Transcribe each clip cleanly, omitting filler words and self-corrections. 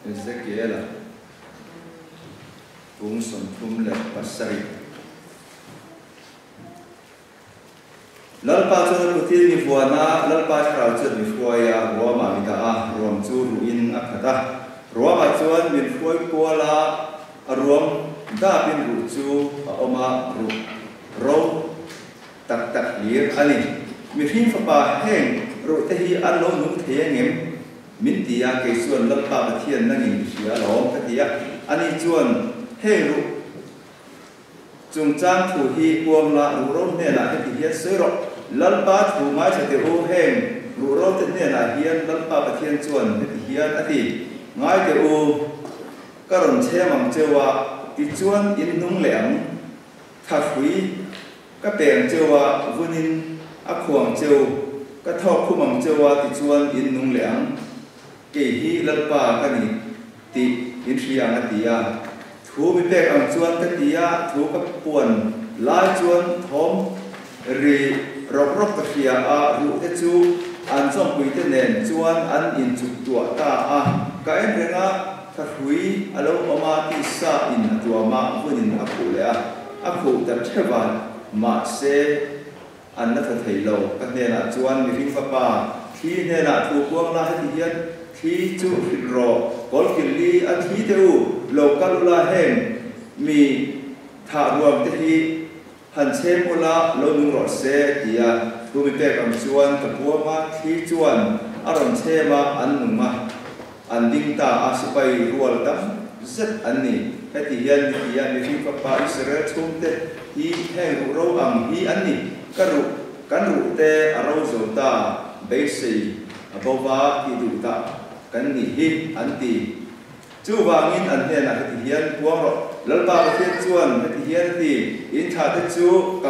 Ezekiel tung som thum le pasari lalpa chuan putil mi fuana lalpa khrau chuan mi fuaya ruama mi ta ruam chu ruin akhata ruama chuan min fuai kuala aruam da bin ru chu oma ru ro tak tak lir ani mi hin fa pa heng ru te hi an lo nu the ngem min tia ke chuan lalpa pathian nangin hria lom ka tia ani chuan heng ru chung chang thu hi puam la ru ro ne la he ti se ro lalpa thu mai se te u heng ru ro te ne la hian lalpa pathian chuan he ti hian ati ngai te u karon che mang chewa ti chuan in nung leang tha hui ka peng chewa vunin a khuang cheu ka thok khumang chewa ti chuan in nung leang ke hi lalpa ka ni ti in riang atia thu mi pek ang chuan ka tia thu ka puan lai chuan thom ri rok rok ka khia a ru te chu an som pui te nen chuan an in chu tua ta a ka en renga tha hui alo oma ti sa in tua ma vunin a khu le a khu ta thewan ma se an na tha thei lo ka ne na chuan mi ring pa pa thi ne na thu puang la ti hian thi chu ro kol kil li a thi te u local la hen mi tha ruam te hi han che mula lo nu ro se tia tu mi pe kam chuan ka puama thi chuan aron che ma an nu ma an ding ta a sipai rual tam zet an ni ka ti hian ni hian ni ri pa Israel chum te hi he ru ro ang hi an ni ka ru kan ru te a ro zo ta be sei abova ki du ta kan ni hi an ti chu wangin an he na ti hian puang ro lalpa pathian chuan ti hian ti in tha te chu ka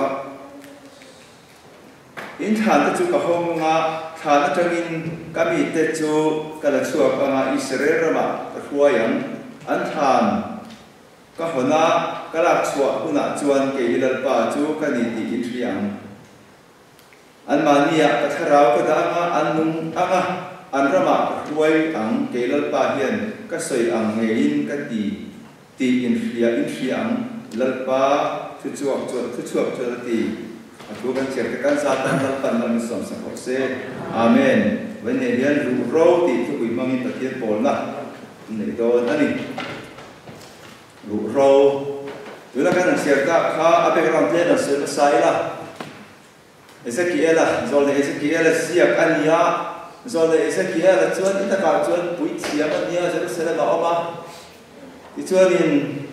in tha te chu ka hom nga tha na tangin ka mi te chu ka la chuak anga Israel rama ka huayam an than ka hona ka la chuak huna chuan ke lalpa chu ka ni ti in riang an mania ka tharau ka da anga an nung anga an rama huai ang ke lalpa hian ka soi ang ngein ka ti in riang lalpa thu chuak ti aku kan cerita kan saat lalpan dalam som sakose amen when hian ru ro ti thu ui mangin pathian pol na nei do ani ru ro tu la kan cerita kha ape ram te na se sai la Ezekiel Ezekiel siap ania zole Ezekiel chuan ita ka chuan pui siam ania Jerusalem a oma ti chuan in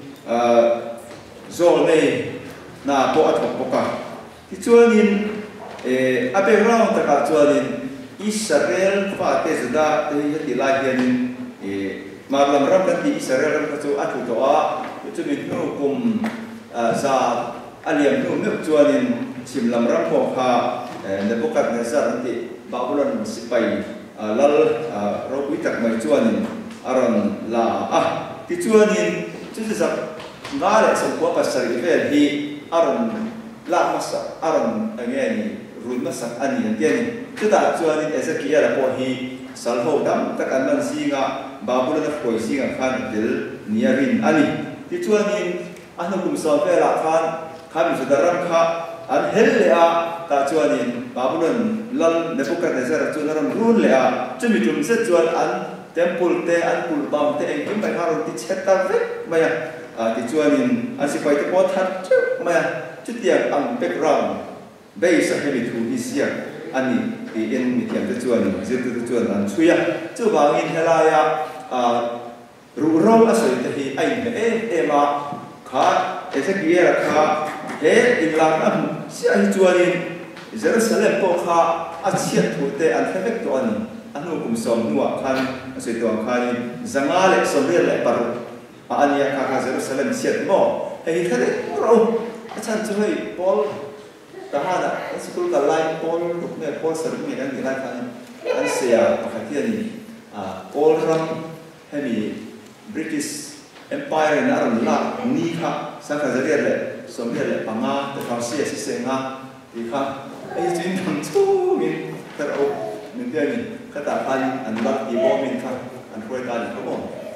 zol nei na po athok poka ti chuan in ape ram ta ka chuan in Israel fa te zada te ti la hian marlam ram kan ti Israel ram ka chu athu to a chu min nu kum za aliam nu me chuan in chim lam ram ko kha Nebuchadnezzar anti Babylon sipai lal ro pui tak mai chuan in aron la ti chuan in chu sa nga le som ko pasari vel hi aron la masa aron angeni run masa ani antiani chu da chuan in Ezekiel po hi salho dam tak an singa Babylon khoi singa khan dil niarin ani ti chuan in anu kum so vela khan kami sudaram kha an hel le a ta chuan in Babylon lal Nebuchadnezzar chuan ram run le a chumi tum se chuan an temple te an kulbam te engkim bai haron ti cheta ve maya ti chuan in an sipai te po that chu maya chu tiang ang background base a heli thu hi sia ani ti en mi tiang te chuan zir te chuan an chuya chu wangin helaya ru ro a soi te hi ai me ma kha Ezekiel kha he in lang am sia hi chuan in Jerusalem po kha a chiat thu te an thevek to ani anu kum som nuwa khan asoi to khan zanga le somrel le paru ania kha Jerusalem chiat mo he thale ro achan choi Paul tahana school ka line Paul ne Paul ser mi kan ni lai khan an sia pakhatian ni Paul ram hemi British Empire na ram la ni kha sa ka zariat le somrel le panga te kham sia si senga ti kha ai chin thang chu min taro min te ni kata kan an la ti bo min kha an khoi kan ko mo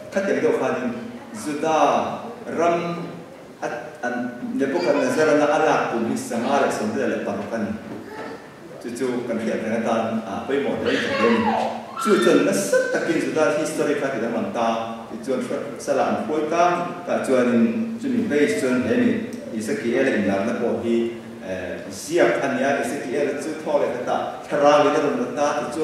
khát tiếng đâu khan Juda ram an nếu có cần là na ala cùng đi sang ala sống thế là bằng kan chú cần hiểu cái tan bây một đấy lên chú chân nó rất đặc biệt Juda history khác thì làm ta thì chú sẽ làm cuối ta cả chú mình bây chú em Ezekiel in làm nó bỏ đi siap anh ya Ezekiel chú thôi là ta thara với cái đồng ta thì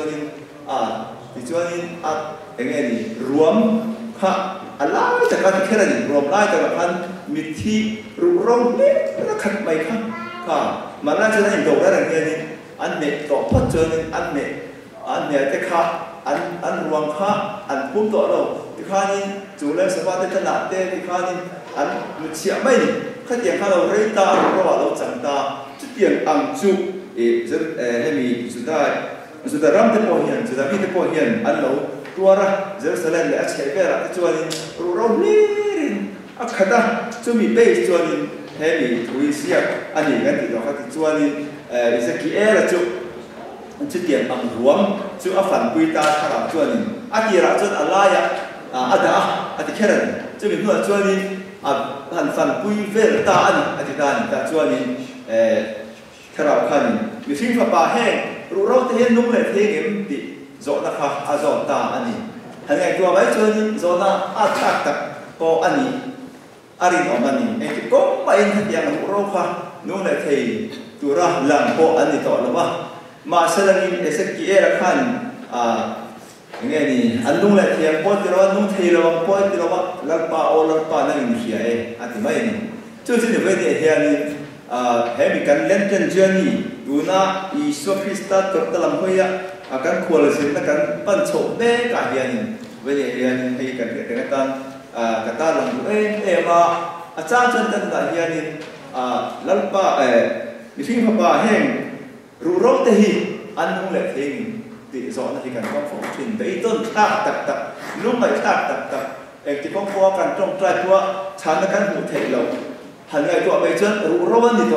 chú anh nghe đi ruộng ha alaiแต่การที่แค่นั้นรวมไล่แต่ละพันมีที่รู้ร้องเล็กแล้วขัดไปค่ะมันน่าจะได้โดดได้อย่างเงี้ยนี่อันเนี้ยต่อพัดเจอนี่อันเนี้ยแต่ค่ะอันรวมค่ะอันพุ่มตัวเราที่ข้านี่จู่แล้วสภาพที่ขนาดเต้ที่ข้านี่อันมันเชี่ยไม่นี่ข้าเตียงข้าเราเรียตาเพราะว่าเราจังตาจุดเตียงอังจุจะให้มีสุดได้รำเตปอเฮียนสุดได้พี่เตปอเฮียนอันเราตัวละเจอสเลนเลยอาเชฟเบอร์ละจวนรู้ร้องนี่อักขดาจะมีเบสจวนเฮมีทุยเสียอันนี้กันที่เราคัดจวนEzekielละจุดเดียนอังรวมจุดอัฟันกุยตาขลับจวนอันที่เราจุดอะไรอันที่แค่นั้นจะมีหัวจวนหันฟันกุยเวลตาอันที่ด้านตาจวนขลับขันมีสิ่งฟ้าแห้งรู้ร้องที่เห็นนุ่มเลยเท่เอ็มติโจนะคะอาโจตาอันนี้ทั้งไงตัวไว้จนโจนะอาทักตักก็อันนี้อารินออกมานี่ไอ้ที่ก็ไม่เห็นอย่างรู้ค่ะนู่นแหละที่ตัวละหลังก็อันนี้ต่อแล้วว่ามาเสด็จเอสกีเอละขันยังไงนี่อันนู่นแหละที่พอที่เรานู่นที่เราพอที่เราว่าลักป้าโอลักป้านั่งอยู่ที่ไอ้อันที่ไม่นี่จู่ที่เวทีเฮียนี่เห็นมีการเล่นเกมเจนี่ดูนะอีสวคริสต์ตัวตะลำหัวakan kualisin akan pancok deh kahian ini kan dengan kata lang ma acan contoh kahian ini lalpa mifing apa heng rurok tehi anu lek heng di zona hikan kong phong chin bei ton tak lung mai tak ti kong fo kan trong trai tua chan kan hu thei lo han ngai tua bei chen rurok ni to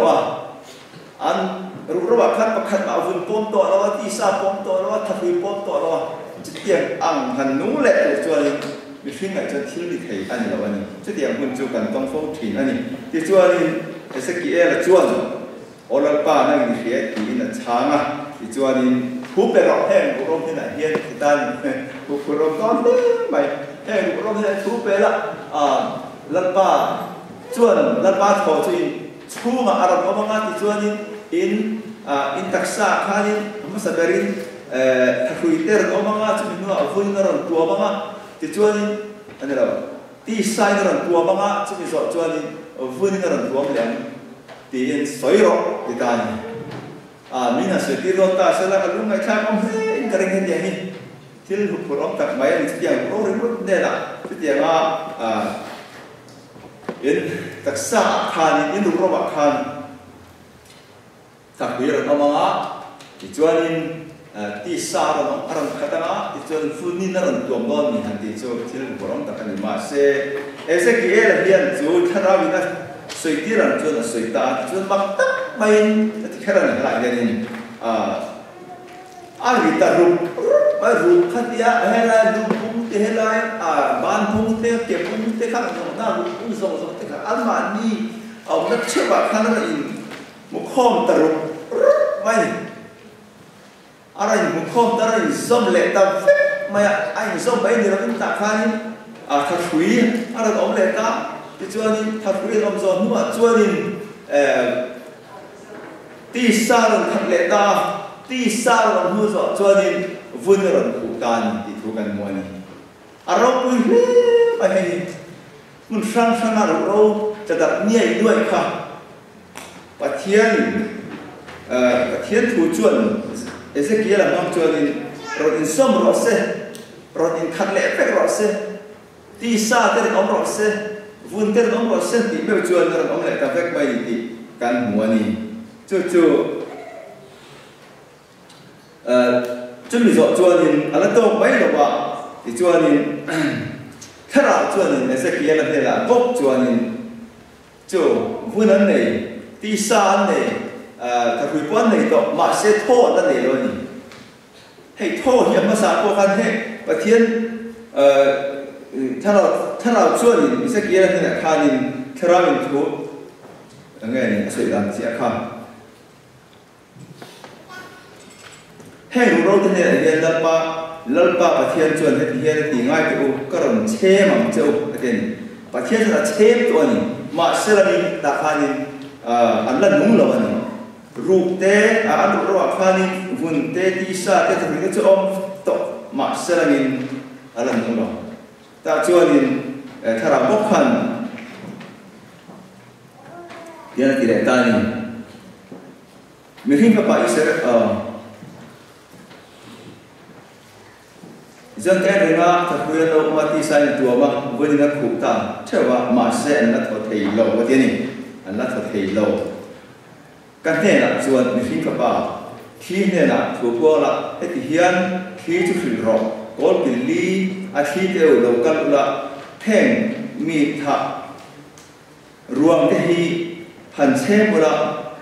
anรู้ว่าขั้นประคันมาฝุ่นปนตัวเราว่าที่ซาปนตัวเราว่าทับปนตัวเราว่าจะเตียงอ่างหันนู้แหละจวนมีฟิ้งไหนจะทิ้งดิเทอันนี้เราวันนี้จะเตียงหุ่นจูกันต้องโฟกินอันนี้ที่จวนเอสกีเอละจวนโอลป้านั่งดิเทียตีน่ะช้างอ่ะที่จวนผู้ไปรอแห้งผู้ร่มที่ไหนเฮียที่ด้านผู้ร่มตอนนี้ไปแห้งผู้ร่มที่ไหนผู้ไปละลัดป้าจวนลัดป้าโถจุยชูมาอารมณ์ก็มาที่จวนin taksa kali masa berin takuiter omanga cumi nua avun naran tua manga tijuani ane lawa ti sai naran tua manga cumi so juani avun naran tua meliang ti in soiro ditani mina setiro ta sela kalungai kai om in kering hen yang ni til hukurom tak mayan setiang pro ribut nela setiang in taksa kali in ruroba kali tak biar orang dijualin di sarang orang kata dijualin funin orang tua mon ni nanti jual jual orang tak kan masih Ezekiel dia jual terawih nak suitiran jual suita jual maktab main ketika lagi ni kita rup dia helai rup helai ban pung teh kepung teh kan nak rup usong teh kan almani nak coba kan ini mukhom taruh mai arai mukhom taruh zom le ta mai ai zom bai niเราtak kan thật quý arai om le ta thì cho nên thật quý om zom nu cho nên ti sa rồi thật le ta ti sa rồi nu cho nên vun rồi cụ tan thì thuกันมวยนี่arau quý mai mun sang arauจะดับเนี่ยด้วยค่ะประเทียนถูจวนเอเซเกียลมองจวนรถอินส้มรถเสรถอินคันเล็กรถเสตีซาเตอร์น้องรถเสวุ้นเตอร์น้องรถเสตีไม่จวนรถน้องเล็กกับเล็กไปตีกันหัวนี่จู่จุดมีจวนนินอะไรตัวไม่หรอกว่าจวนนินถ้าเราจวนนินเอเซเกียลเท่าไหร่พบจวนนินจู่วุ้นนั่นเลยที่สามเนี่ยถ้าคุยป้อนเนี่ยต่อมาเสียโทษนั่นเองเลยให้โทษยังมาสาโกกันให้ประเทศถ้าเราช่วยนี่สักกี่เนี่ยข้านี่เทรามินทุกยังไงนี่สวยดังเสียข้าให้รู้ที่เนี่ยเรียนลัลปะประเทศชวนให้เรียนตีง่ายตัวก็รำเชื่อมั่งเจ้าประเทศประเทศจะเชื่อตัวนี้มาเสร็จนี่ตาข้านี่อันนั้นนุ่งเราอันนี้รูปเตะอันรู้ว่าข้านี่หุ่นเตะที่ซาเตะทำให้เจ้าตกมาเสร็จนี่อันนั้นนุ่งเราแต่ชวนนี่ถ้าเราบอกขันเรียนที่ไหนตานี่มีหิ้งกับไปอิสราเอลจังแก่เรื่องถ้าคุยเรามาที่สายตัวมาวันนี้นักขุดตาเชื่อว่ามาเสนนักทอดเทโลวันนี้อันนักทอดเทโลกันเนี่ยนะส่วนมีสิ่งกับป่าที่เนี่ยนะถูกว่าละไอ้ที่เฮียนที่จุดฟิลรอกอลบิลลี่อาชีพเอวเรากันละแท่งมีทับรวมที่พันเชบุระ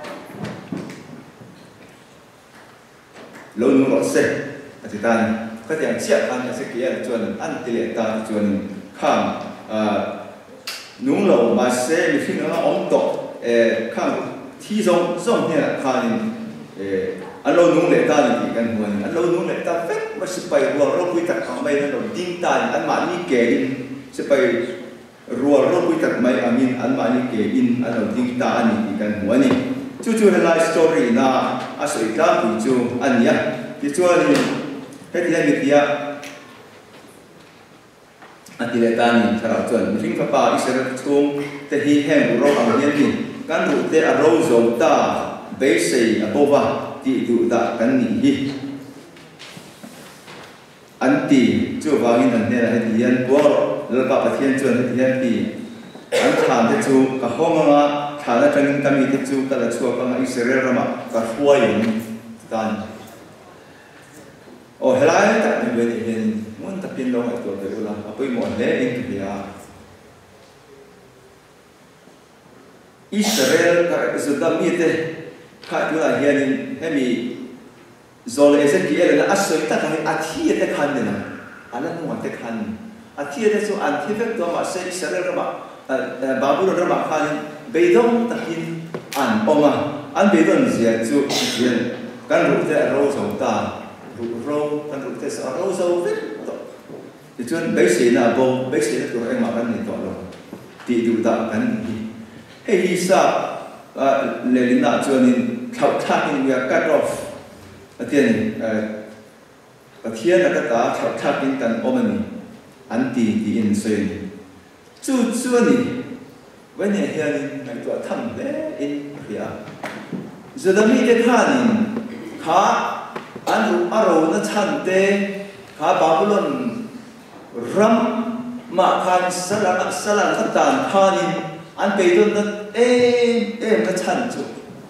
เราหนุ่มรถเสกอาทิตย์นั้นก็จะเชื่อกันสักกี่จวนอันติเลตาจวนข้ามนุ่งเรามาเสมีสิ่งนั้นอมตกข้ามที่ส่งเนี่ยข้ามอันเรานุ่งเลตานี่กันหัวอันเรานุ่งเลตาเฟ้มาสไปรัวเราคุยตัดทำไมนั่นเราดิ้งตายอันมานี่เก่งสไปรัวเราคุยตัดไม่อามินอันมานี่เก่งอันเราดิ้งตายนี่กันหัวนี่จู่ๆในไลฟ์สตอรี่น่ะอาศัยการคุยจู่อันเนี้ยที่จู่นี่ให้ที่ให้ที่อันที่เลตานี่ถ้าเราจวนมีสิ่งฟ้าป่าอิสระทุ่งแต่ที่แห่งเราอันนี้นี่การรู้แต่เราโจมตาเบสซี่อโบวาที่ดูตากันนี่อันที่จู่วางินอันนี้ให้ที่ยันบัวแล้วก็ประเทศจวนให้ที่ยันที่อันทานที่จู่กับห้องมาทานแล้วจังกันมีที่จู่แต่ละชั่วก็มาอิสราเอลมากับหัวอย่างกันโอ้เฮลัยแต่ไม่เว้นเห็นมันตะพินลงไอ้ตัวเดียวละเอาไปหมดเลยเองที่ยาอิสราเอลก็สุดท้ายมีแต่ข้าดูแลเฮียนี่ให้มีโซเลเซกิเอลนะอัศวินตะกันอาทิตย์แต่คันเนี่ยนะอันนั้นหัวแต่คันอาทิตย์แต่ส่วนอันที่เฟกตัวมาเซอิสราเอลระบาบาบูลระบาคันเบดงตะกินอันออกมาอันเบดงเสียจู่เฮียกันรู้แต่เราสงตารู้กันรู้แต่เราสงเฟกที่จวนเบสินะโบเบสินะตัวเองมากันนี่ตัวเราที่ดูตากันนี่ให้ฮิซาเลลินาจวนนี่เขาทักนี่มีการรอฟอาทิตย์อาทิตย์นักตาเขาทักนี่กันอมันนี่อันที่อินเซนจู่จวนนี่วันนี้เฮียนี่ในตัวทำเลยอินเฮียจะได้มีแต่ข้านี่ข้าอันรู้อารมณ์นั่นชันเตข้าบาบุลอนรัมมาข้าสลัดขัดตานข้านี่อันไปโดนนั่นนั่นชันจุ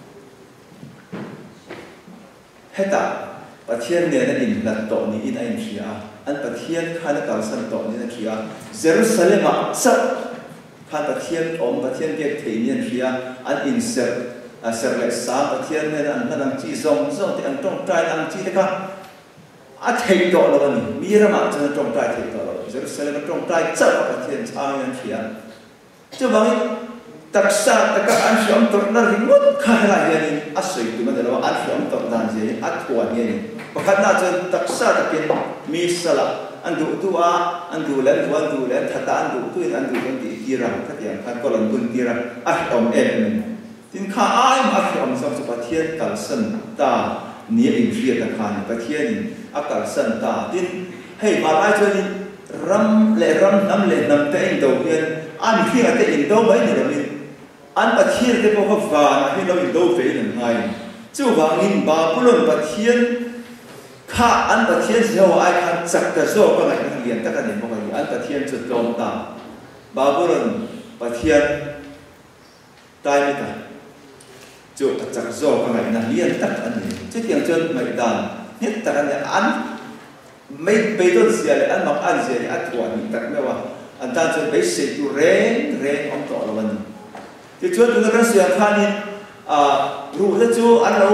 เฮตาประเทศเนี่ยนั่นอินลัดโตนี่อินไอน์ชีอาอันประเทศข้านักการสันโตนี่นั่นชีอาเยรูซาเล็มสักข้าประเทศประเทศเดียร์เทียนชีอาอันอินเซอร์เซอร์เล็กสาประเทศเนี่ยนั่นจีซงที่อันตรงใจอันจีเด็กอันเทียนโตแล้วนี่มีระมาจะตรงใจเทียนโตแล้วเยรูซาเล็มตรงใจจับประเทศชายันชีอาจะบอกตักษะตักอันเชื่อมต่อนั่นริมุดข้าอะไรนี่อัศวินตัวมันเดี๋ยวอันเชื่อมต่อนั่นสิอัดหัวนี่เพราะขณะจะตักษะตะกินมีสละอันดูตัวอันดูเล่นถ้าตาอันดูตัวอันดูกันดีระถ้าเดี๋ยวท่านก็ลงทุนดีระอัดอมเอ็มทิ้งข้าอ้ายมาอัดอมสังสุปเทียนกัลสันตาเนี่ยอินเฟียตะคานปเทียนอักกัลสันตาทิ้งให้มาไล่จนรำน้ำเตะอินโดเพียนอันที่เตะอินโดไม่เนี่ยเราอันประเทศที่พวกเขาฝากให้เราอินโดเฟนยังไงจู่วางินบาปุลนประเทศข้าอันประเทศเสียวไอ้ข้าจักรโซ่ก็ไงนักเรียนตะกันเนี่ยพวกเขาอันประเทศจุดโจมตาบาปุลนประเทศตายไม่ตายจู่จักรโซ่ก็ไงนักเรียนตะกันเนี่ยจะเกี่ยงจนไม่ได้เนี่ยตะกันเนี่ยอันไม่ไปโดนเสียเลยอันมักอันเสียเลยอันถั่วนี่ตะไม่ว่าอันตาจนไปเสียอยู่เร่งอมต่อแล้ววันที่ชวนดูนักเสียข้านี่รู้แล้วจู่อันเรา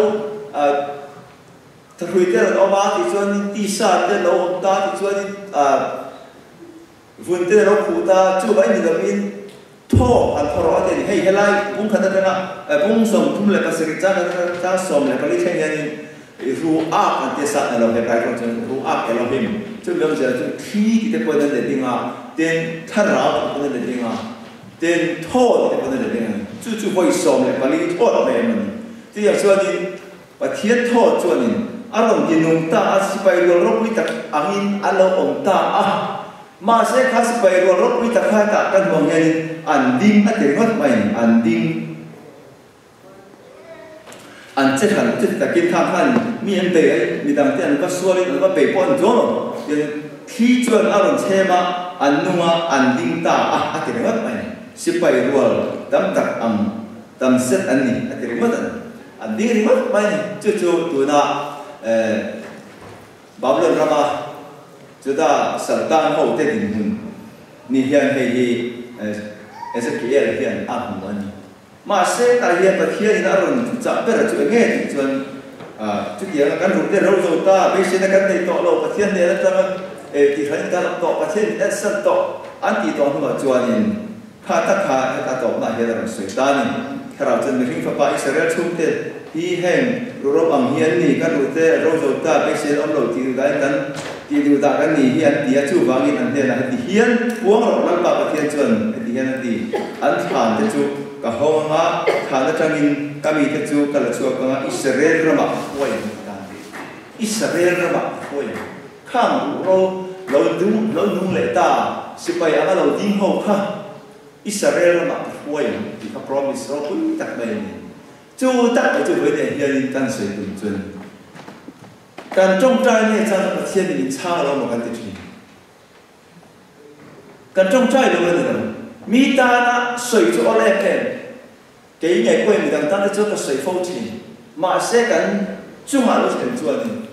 ถ้าคุยเรื่องออกมาที่ชวนที่ศาสตร์เรื่องเราตาที่ชวน vun te ro khu ta chu bai ni dam in tho an thoro ate ni hei helai bung khata na bung som thum le pasri cha som le pali theng yani ru a an te sa na lo he pai ko chen ru a ke lo him chu lo ja chu thi ki te ko na de dinga ten thara ko na de dinga ten tho te ko na de dinga chu voi som le pali tho me man ti ya chuan in pathian tho chuan in aron dinung ta asipai ro pui tak angin alo om ta a ma se khas pai ro pui tak kha ta kan mong yan an ding a te ngot mai an ding an che khan che ta kin tha khan mi en be mi dang te an ka suari an ka pe pon jo no ye thi chuan aron chema an nunga an ding ta a te ngot mai sipai ro dam tak am dam set an ni a te ngot an ding ri ngot mai chu tu na Babylon Rama Juda Sultan Ho te din hun ni hian hei hi Ezekiel hian a hum ani ma se ta hian pathian in aron cha per chu nge ti chuan chu dia kan ru te ro zo ta be se na kan nei to lo pathian ne ta ti khan ta to pathian ne san to an ti to ma chuan in kha ta to ma hian ran se ta ni khara chen mi ring fa pa Israel chum te hi hen ro bang hian ni kan ru te ro zo ta be se om lo ti ga kan ti du ta kan ni hian ti a chu wang in an te na ti hian puang ro lang pa pathian chuan ti hian ti an than te chu ka honga than ta tangin kami te chu kala chu ka Israel rama hoi ta Israel rama hoi khang ro lo dung le ta sipai anga lo ding ho kha Israel rama hoi ti ka promise ro pui tak mai ni chu tak chu với để hiền can sợi tụng chân can trong trai này cha nó thiên thì cha nó một can tiệt can trong trai đâu vậy đó mi ta na sợi chu ở đây pen cái ngày quay mình đang ta cho cái sợi phâu chỉ mà sẽ can chung mà lúc thành chuan này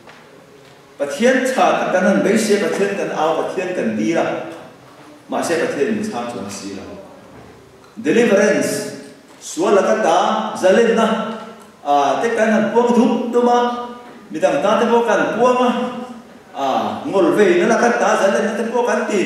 và thiên cha ta can hắn mấy sẽ và thiên can ao và thiên can đi là mà sẽ và thiên mình cha chuan xí là deliverance suốt là các ta zalen na te kan han puang thum tu ma mi dang ta te bo kan puang ma ngol ve na la kan ta zalen na te bo kan ti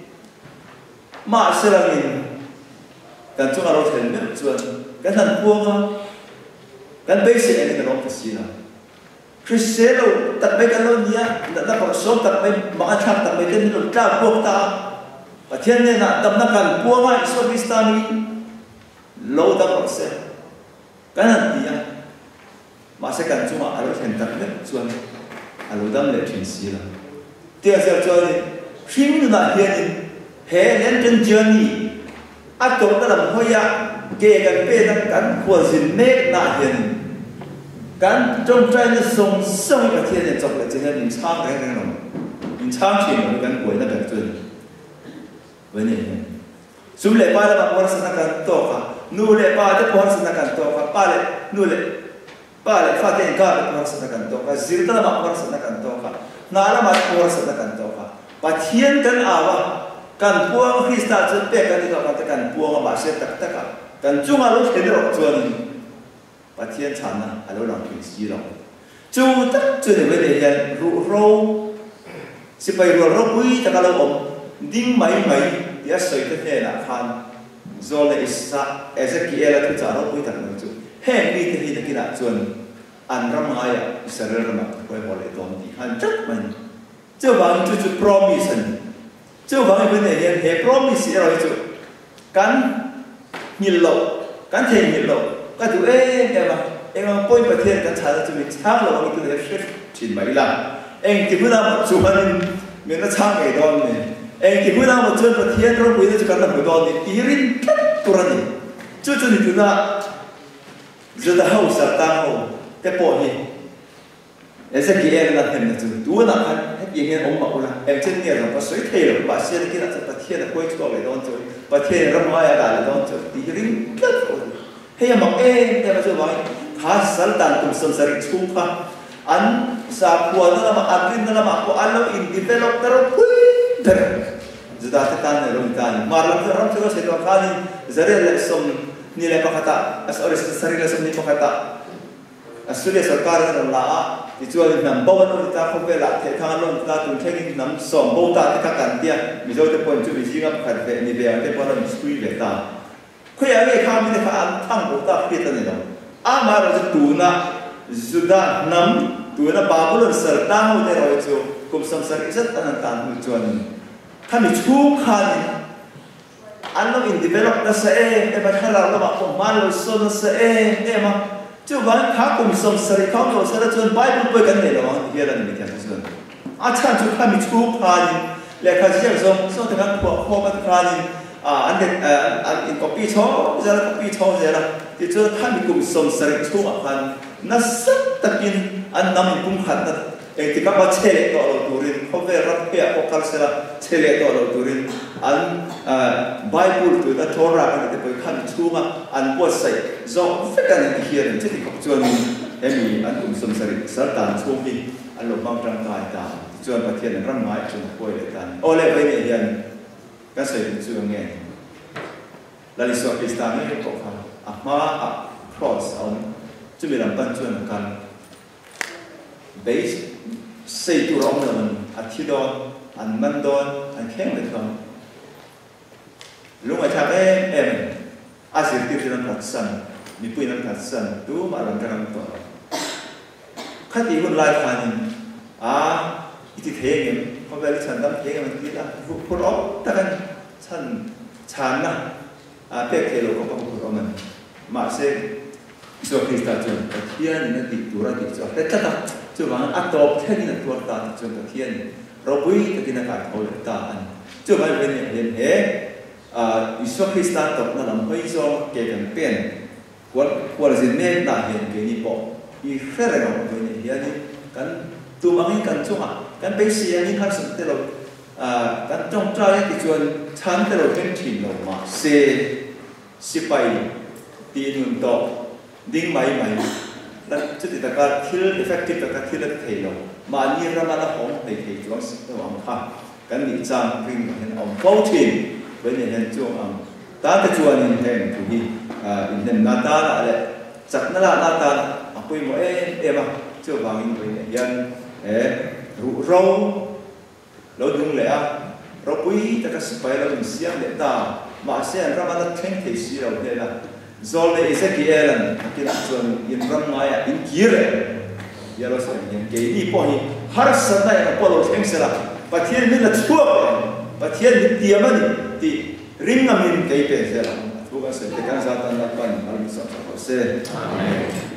ma serangin kan chung aro then me chuan kan han puang kan be se ni kan ro si la Christelo tak be kan lo nia na pa so tak be ma thak tak be ten lo ta puang ta pathian ne na tam na kan puang ma so kristani lâu ta có sẽ cái này thì mà sẽ cần chúng mà ở thành tập nhất chuẩn ở lâu đâm lệ chuyển xí là tiếp theo cho đi phim là hiện hệ lên trên trường nhỉ ác tổ đã làm hơi ạ kể cả bê đang cắn của gì nét là hiện cắn trong trái nó sống sống cái thiên này chọc là chính là mình sang cái này nó mình sang chuyện nó cắn của nó được chuẩn vấn đề này sum le pa la ma sa na kan to ka nu le pa te por sa na kan to ka pa le nu le pa le fa te ka por sa na kan to ka zir ta ma por sa na kan to ka na la ma por sa na kan to ka pa thien kan awa kan puang Krista chu pe kan to ka te kan puang ma se tak tak ka kan chung a lo the ro chuan pa thien chan na a lo lang ki si lo chu tak chu ne we le yan ru ro si pai ro pui ta ka lo om ding mai ya soi te he na khan zole isa Ezekiel tu cha ro pui tak no chu he mi te hi te ki na chuan an ram ai Israel ram ko bo le tom ti han chat man chu wang chu promise an chu wang bên này he promise ro chu kan hil lo kan the hil lo ka tu em mà poi pa thiên kan cha chu mi chang lo mi tu le shift chin mai la em ti bu na chu han mi na chang ge don ne em thì bữa nào một chân một thiên rồi bây giờ chỉ cần làm một đòn thì tí rin cắt tu ra đi chú chú thì chúng ta giờ đã hậu sát tăng hậu cái bộ gì em sẽ kia em là thêm là chú tú nào anh hết gì nghe ông bảo là em chân nhiều rồi có suy thay rồi bà xe kia là sẽ bắt thiên là quay cho lại đón chơi bắt thiên làm ai đã lại đón chơi tí rin cắt hay mà em mà chú nói khá sát tăng cùng sân sari chung pa anh sa quần nó mà ăn tin nó mà có ăn nó in develop đó Juda tetan ne rom tan marlam ram chego se to khani zare le som ni le pakata as ores sari le som ni pakata Australia sarkar na la ti chuan nam bo no ta khom ve la the thang lon ta tun thengin nam som bo ta ta kan dia mi zo te pon chu mi jinga khat ve ni ve te pon nam screen ve ta khoi a ve kha mi te kha an thang bo ta phi ta ni lo a ma ro tu na zuda nam tu na babulon sar ta ho te ro chu kum sam sar izat an tan hu chuan kha mi chu khan an lo in develop na sa e ba khala lo ma ko ma lo so na sa e ma chu ban kha kum som sari khau lo sara chun bible poi kan ne lo hi ran mi khan chun a chan chu kha mi chu khan le kha ji so ta kan ko ba khan an de an in copy cho ja copy cho ja la ti chu kha mi kum som sari chu a khan na sa takin an nam kum khan ta e ti ka ba chele to lo turin ko ve ra pe ko kal sera chele to lo turin an bible tu da torah kan te poi khan chu ma an bo sai zo fe kan ti hian ti ko chuan emi an kum som sari sar tan chu mi an lo bang tang kai ta chuan pathian ram mai chun poi le tan ole ve ni hian ka sai chu nge la li so kristan ni ko kha a ma a cross on chu mi ram pan chuan kan base sei tu rong na man a thi don an man don an kheng le thon lung a cha em a sir ti ran that san mi pui nan that san tu ma ran kan to khati hun lai khanin a iti thengem ko bel chan dam thengem ti la pu ro ta kan chan na a pe ke lo ko ko ro man ma se so krista chun hian na ti tu ra ti cho te ta chu wang atop theni na tu ta chun ta hian ro pui ta kin ka thol ta an chu mai ven yen he Isu Krista top na lam hoi zo ke kan pen kwal zin men ta hian ke ni po I fere no ko ni hian kan tu mangi kan chunga kan pe si ani khan sum te lo kan chong trai ti chuan chan te lo pen thin lo ma se si pai ti nun to ding mai la chu ti ta ka thil effective ta ka thil thei lo ma ni rama la hom thei chuan si to am kha kan ni chang ring hen om pau thin với những hiện chuông ta cái chuan in hem tu hi in hem nata la le chak na la nata apoi mo em à chu wang in với yan ru ro lo dung le a ro pui ta ka spai lo in siam le ta ma sian rama na theng thei si lo le la zol le Ezekiel an ki la chuan in ram mai in kire ya lo sa in ke ni po hi har sa na ya po lo theng se la pathian min la chuak pathian ni tiam ani ti ring amin kay pe se la tu ka se te kan sa tan la pan al sa se amen